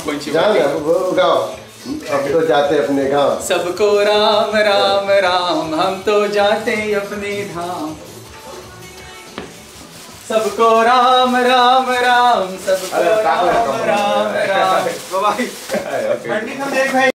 गाओ, हम तो जाते अपने गांव। सबको राम राम राम, हम तो जाते अपने धाम। सबको राम राम राम, सबको राम राम राम।